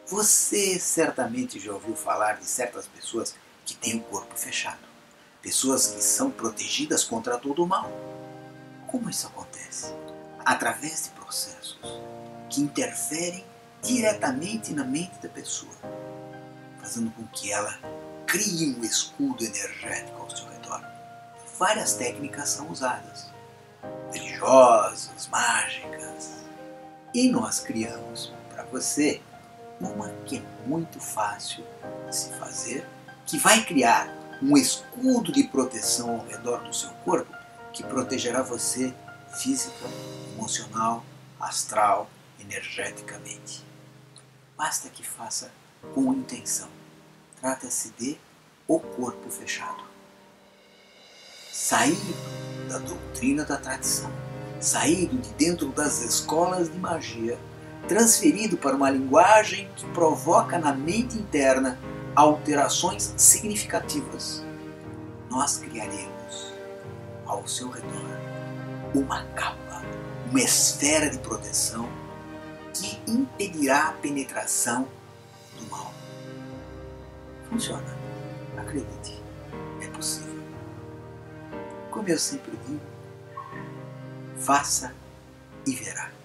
Você certamente já ouviu falar de certas pessoas que têm o corpo fechado. Pessoas que são protegidas contra todo o mal. Como isso acontece? Através de processos que interferem diretamente na mente da pessoa, fazendo com que ela crie um escudo energético ao seu redor. Várias técnicas são usadas, religiosas, mágicas. E nós criamos para você uma que é muito fácil de se fazer, que vai criar um escudo de proteção ao redor do seu corpo, que protegerá você física, emocional, astral, energeticamente. Basta que faça com intenção. Trata-se de o corpo fechado. Saído da doutrina da tradição, saído de dentro das escolas de magia, transferido para uma linguagem que provoca na mente interna alterações significativas, nós criaremos ao seu redor uma capa, uma esfera de proteção que impedirá a penetração do mal. Funciona. Acredite, é possível. Como eu sempre digo, faça e verá.